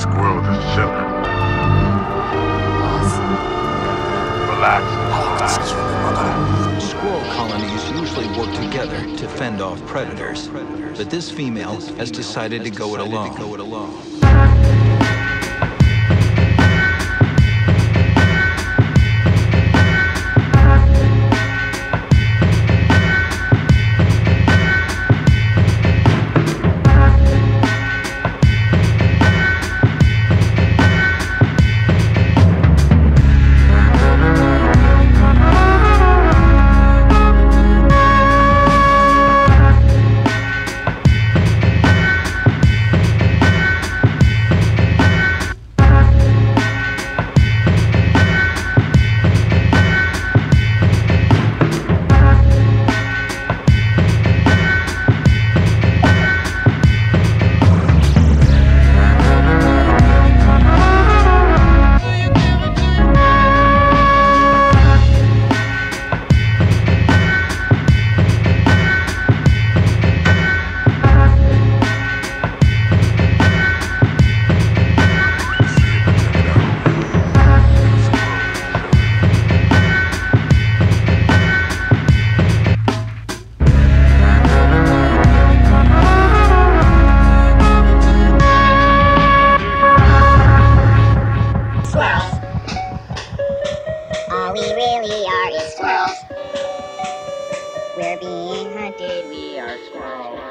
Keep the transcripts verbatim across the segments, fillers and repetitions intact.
squirrel just chilling. Relax. Squirrel colonies usually work together to fend off predators, but this female has decided to go it alone. All we really are is squirrels. We're being hunted, we are squirrels.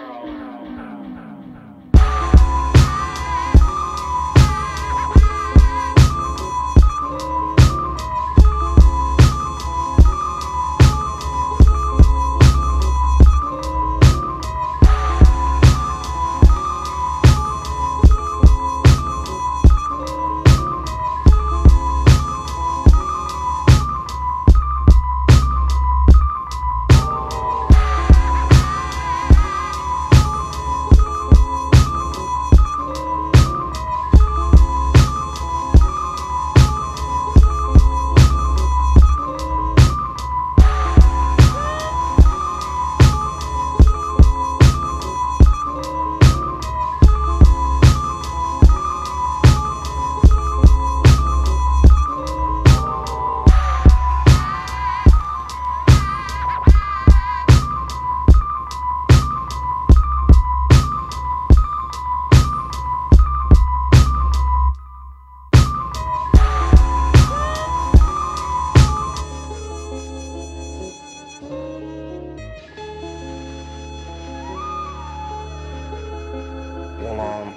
Well, um,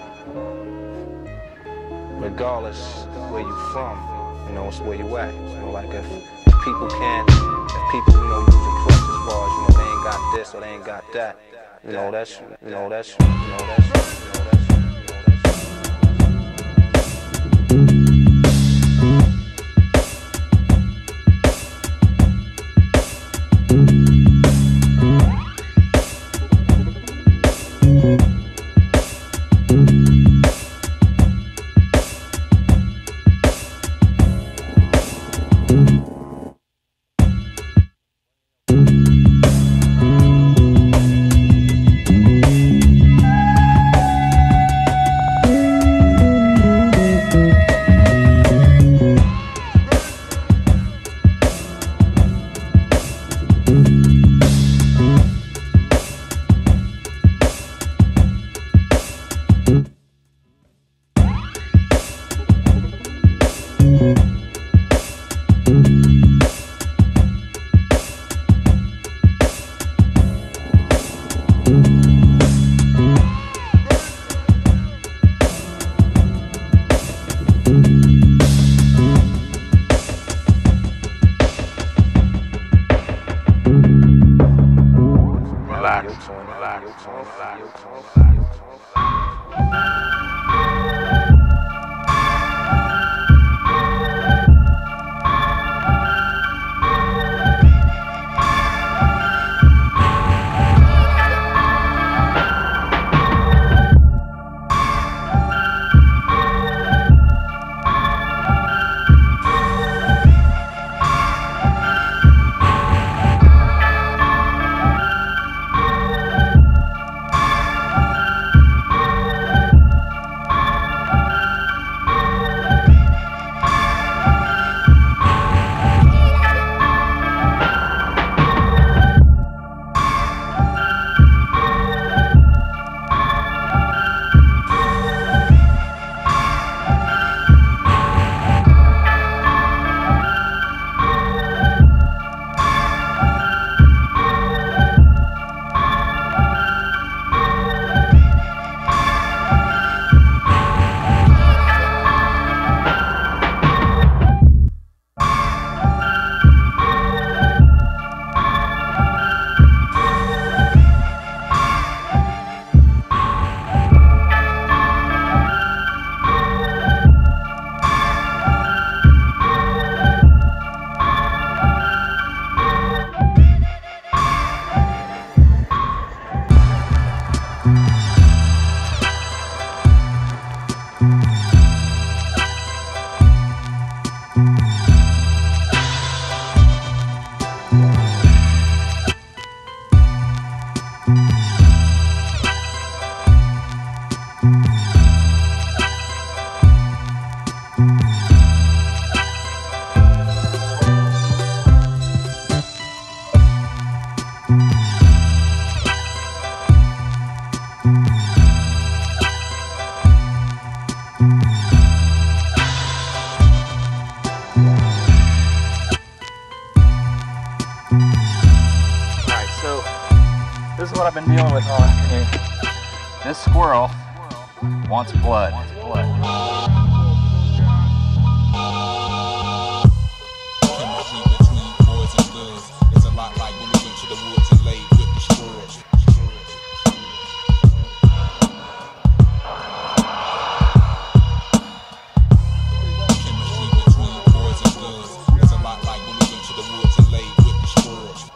regardless where you from, you know, it's where you at. You know, like if, if people can't, if people, you know, use a crutch as far as, you know, they ain't got this or they ain't got that, you know, that's, you know, that's, you know, that's, you know, that's. been dealing with on me. This squirrel wants blood. blood. Chemistry between boys and girls is a lot like when we went to the woods and laid with the squirrels. Chemistry between boys and girls is a lot like when we went to the woods and laid with the squirrels.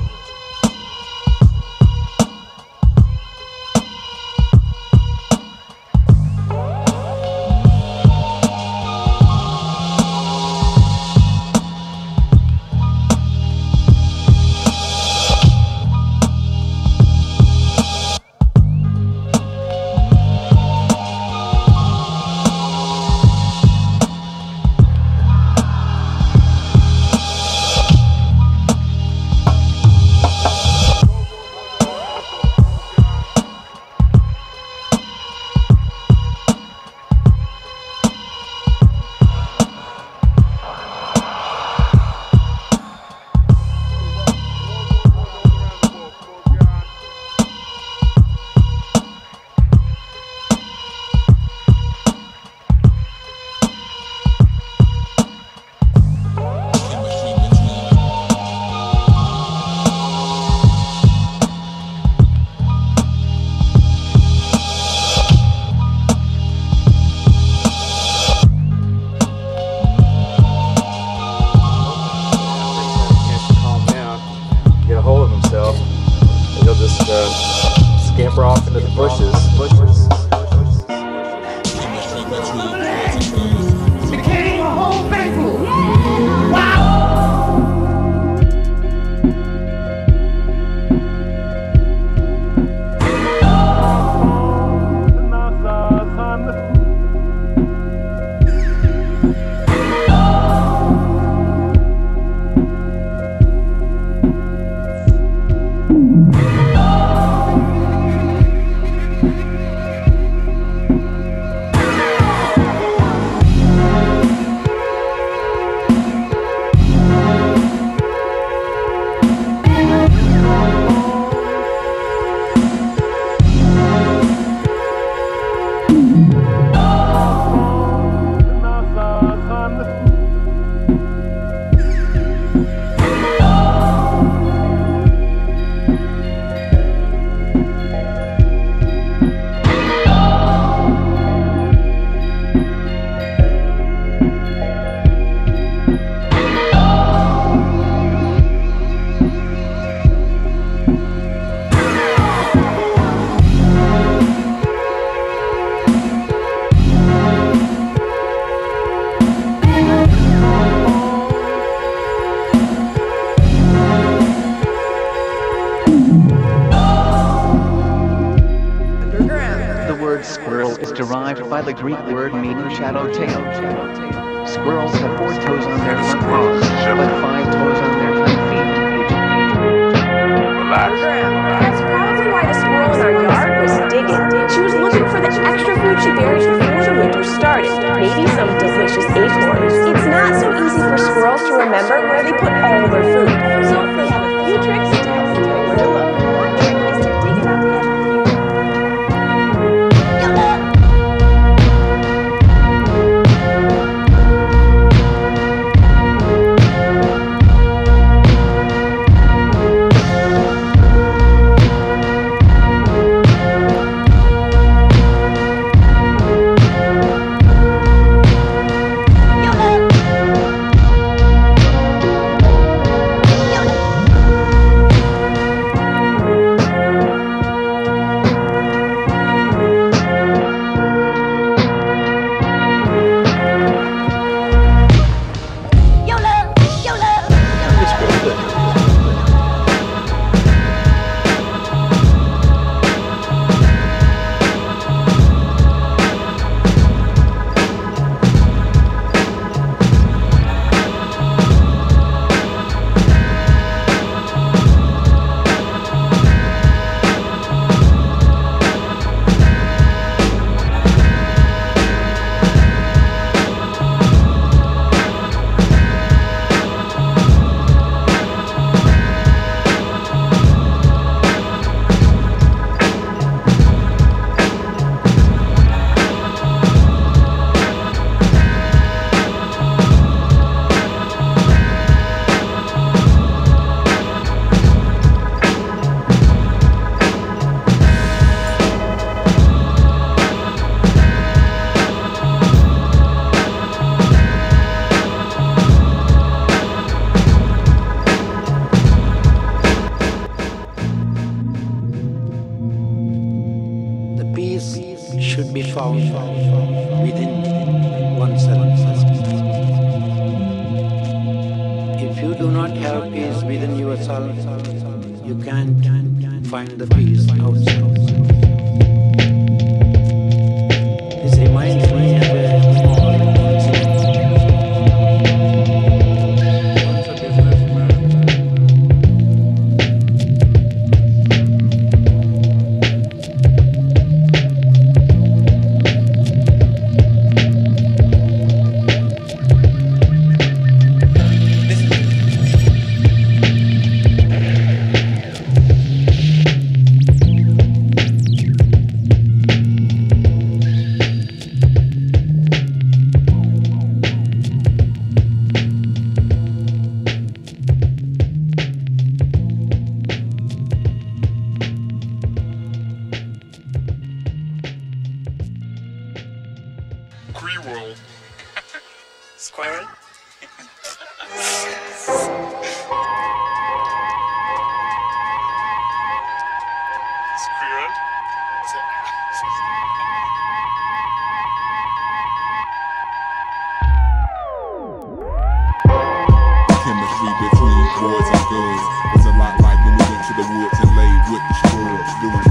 He'll just uh, scamper off into the bushes. bushes. Became a whole faithful. Wow! Squirrel is derived by the Greek word meaning shadow tail. Squirrels have four toes on their front paws, but five toes on their front feet. Relax. That's probably why the squirrel in our yard was digging. She was looking for the extra food she buried before the winter started. Maybe some delicious acorns. It's not so easy for squirrels to remember where they put all their food. So they have a few tricks to help them know where to look. One trick is to dig it up and peace within yourself, you can't find the peace outside. This reminds me of a small incident. Once a businessman Squirrel. Squirrel? Squirrel? Chemistry between boys and girls was a lot like when we went to the woods and laid with the squirrels doing.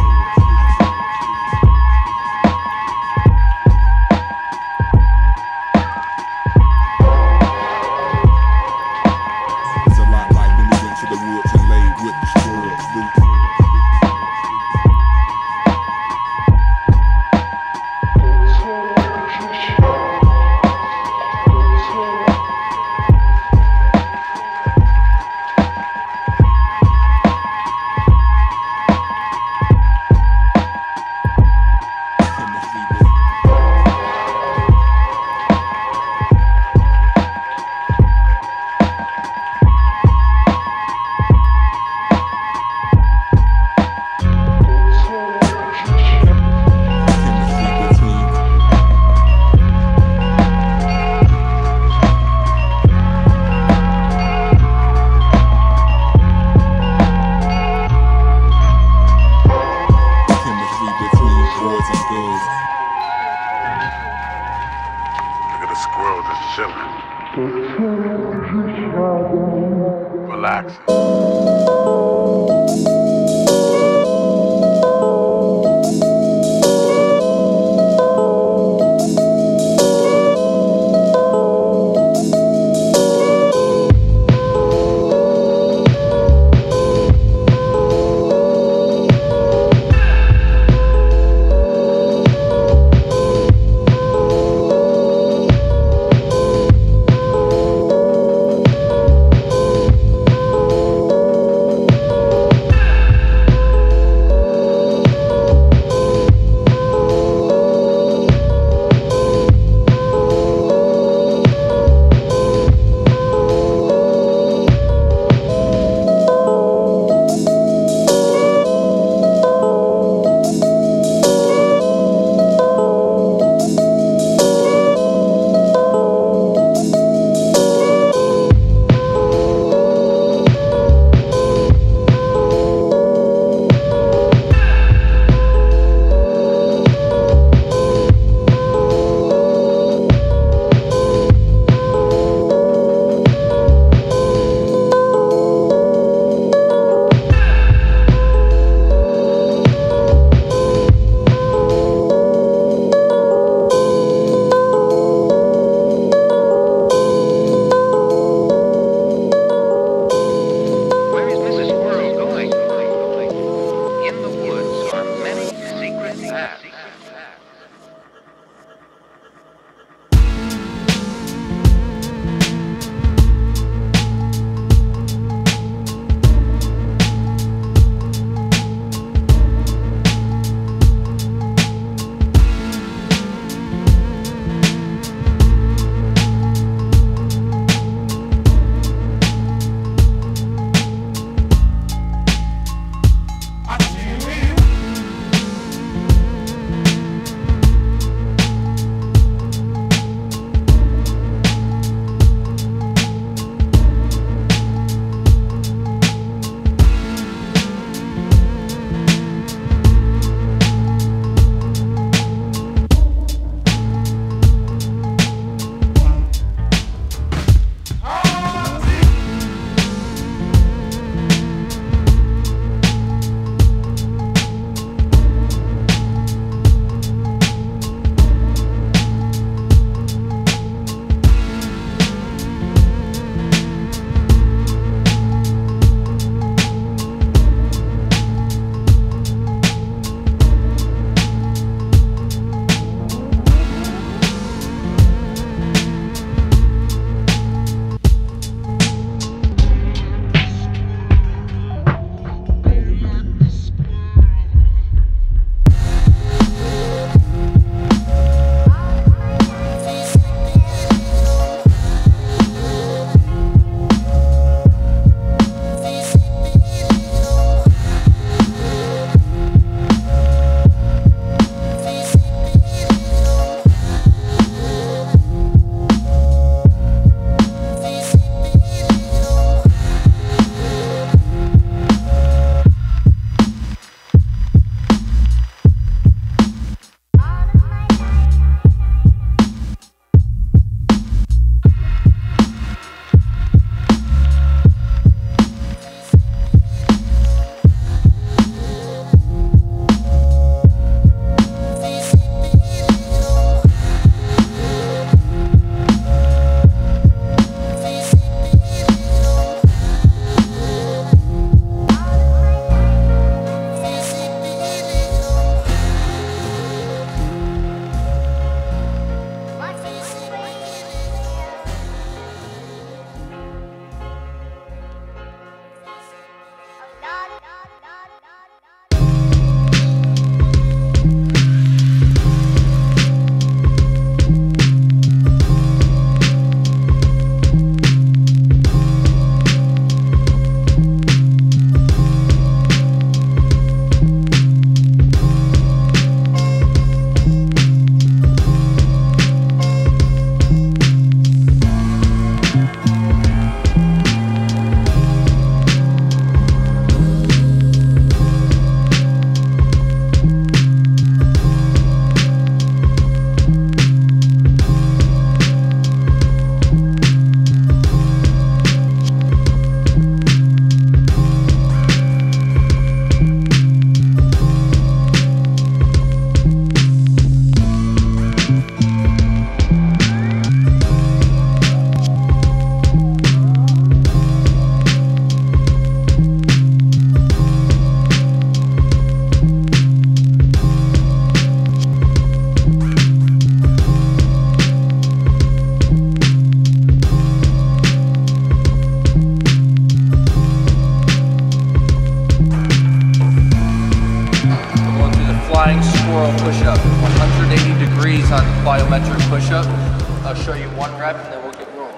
I'll show you one rep and then we'll get rolling.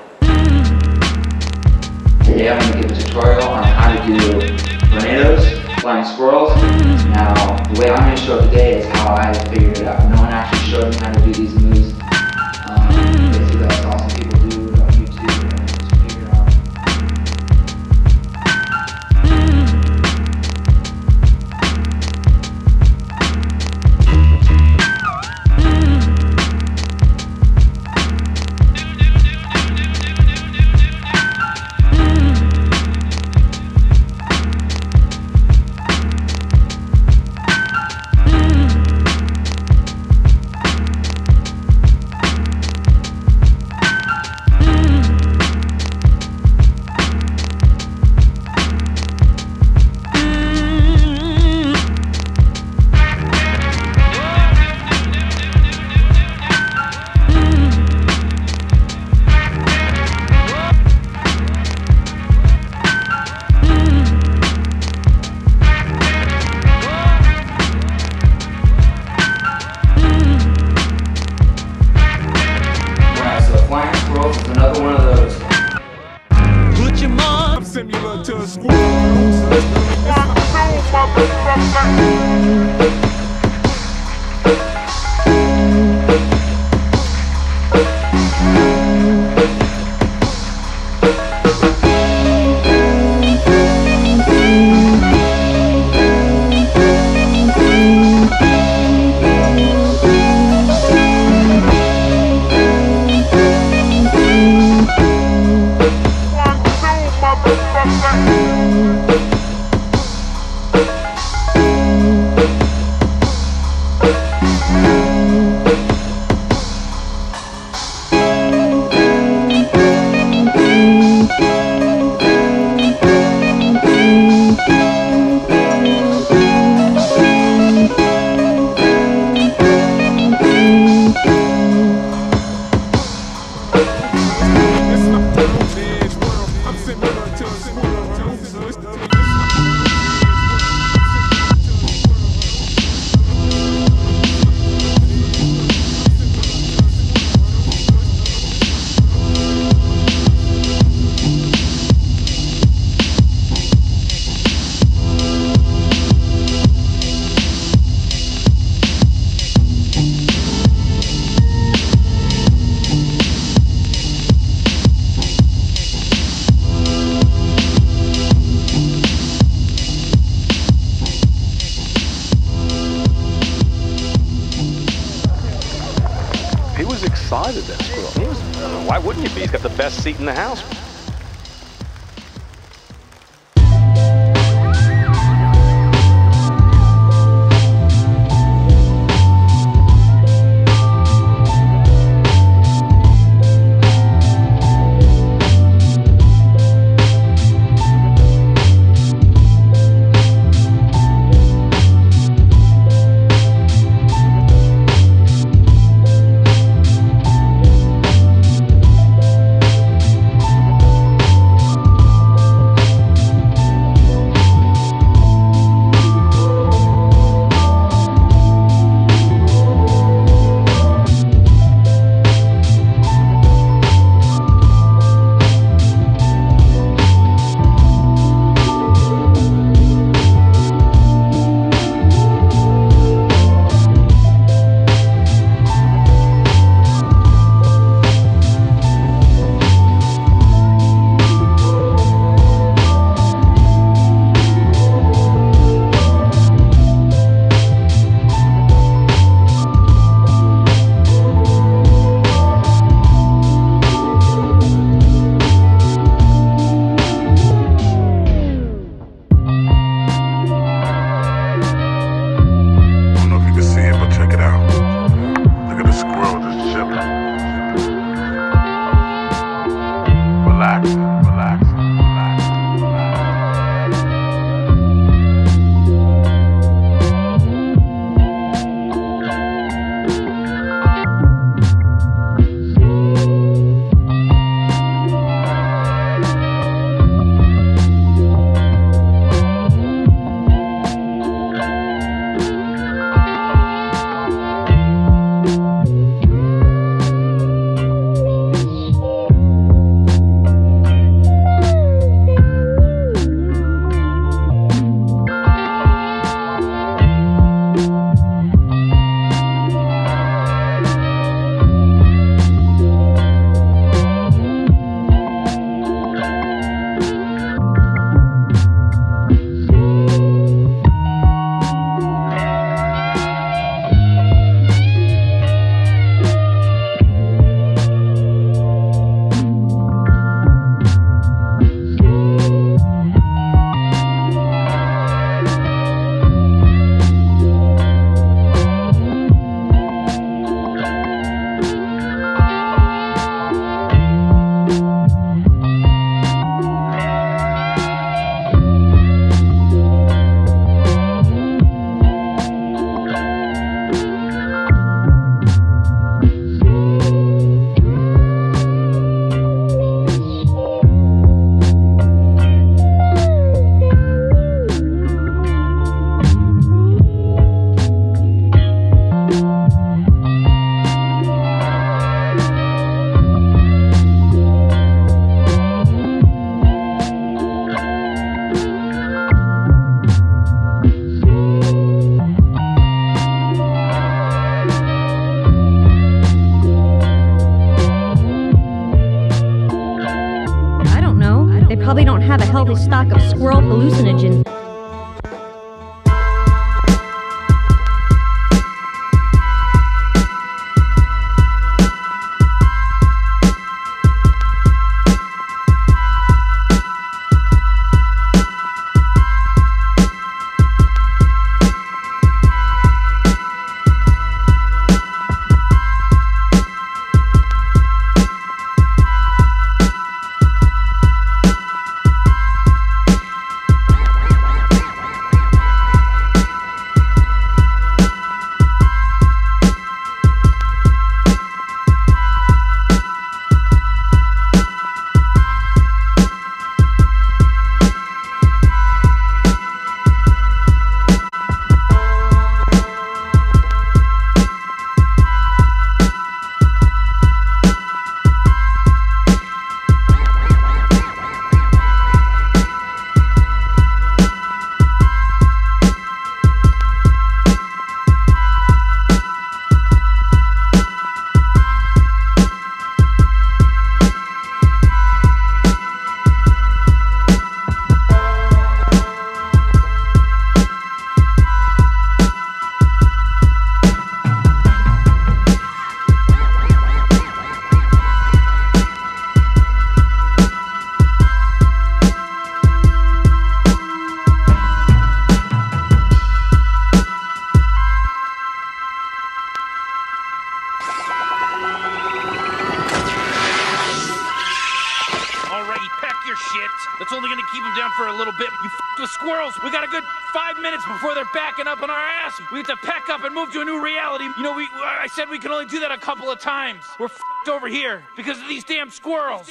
Today I'm going to give a tutorial on how to do tornadoes, flying squirrels. Now, the way I'm going to show it today is how I figured it out. No one actually showed me how to do these moves. Um, basically, I saw some people do it on YouTube and I just figured it out. Another one of those. Put your mom similar to a squirrel. Excited, that squirrel. He was, why wouldn't you be? He's got the best seat in the house. probably don't have a healthy stock of squirrel hallucinogen. That's only gonna keep them down for a little bit. You f***ed with squirrels. We got a good five minutes before they're backing up on our ass. We have to pack up and move to a new reality. You know, we I said we can only do that a couple of times. We're f***ed over here because of these damn squirrels.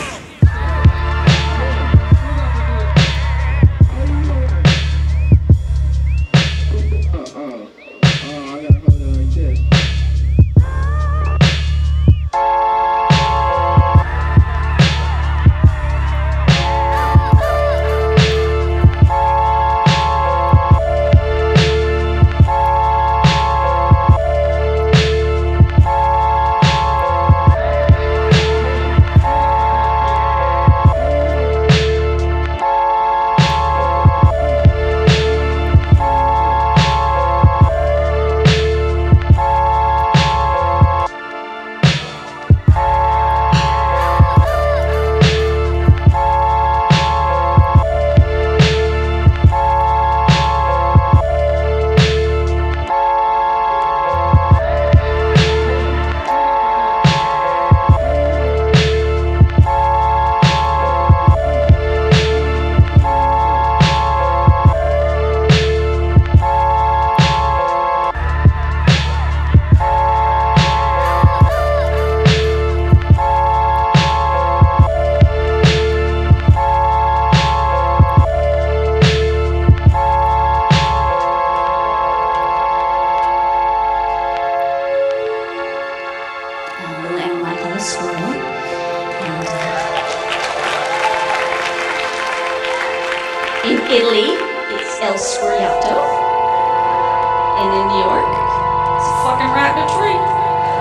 In Italy, it's El Squirriato. And in New York, it's a fucking rat in a tree.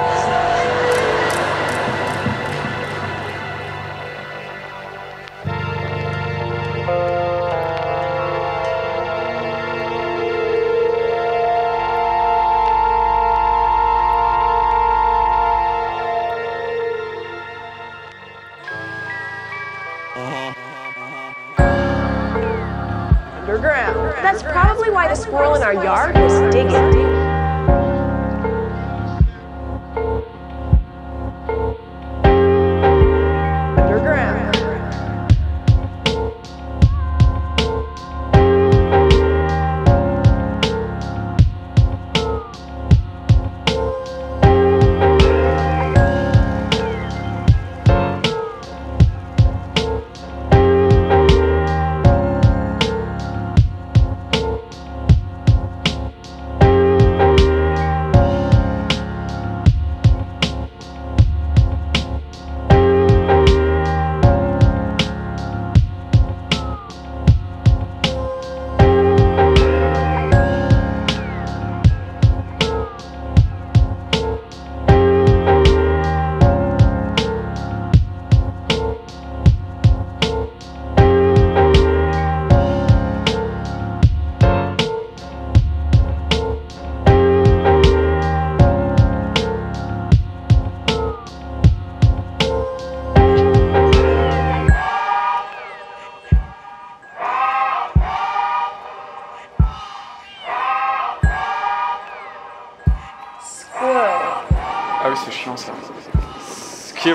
Underground. That's probably why the squirrel in our yard was digging.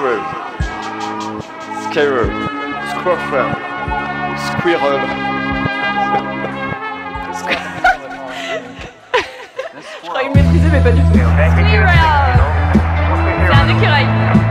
Squirrel. Squirrel. Squirrel. Squirrel. Je crois qu'il maîtrisait mais pas du tout. Squirrel. C'est un écureuil.